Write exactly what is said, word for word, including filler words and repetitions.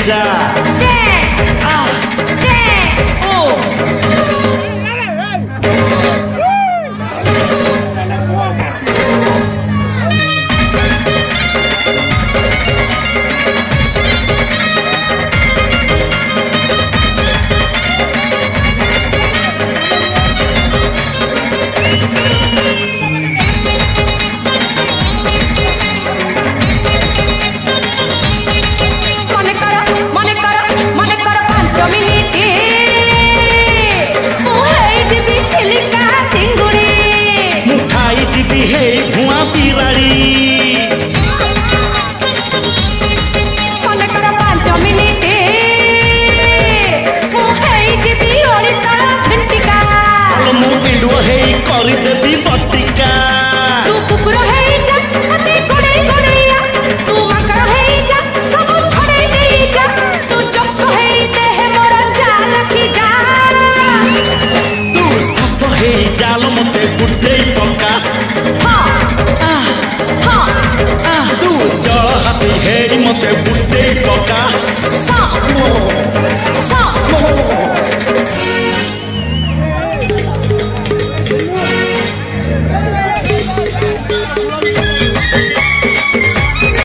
जा आ ओ देवी बतिका तू कुकुर है जा मते गोड़े गोड़ैया तू मकर है जा सब छोड़े नहीं जा तू चुप है देह मोर जाल की जा तू साप है जाल मते गुड्डे पका हां हां तू जल हाथी है मते गुड्डे पका सा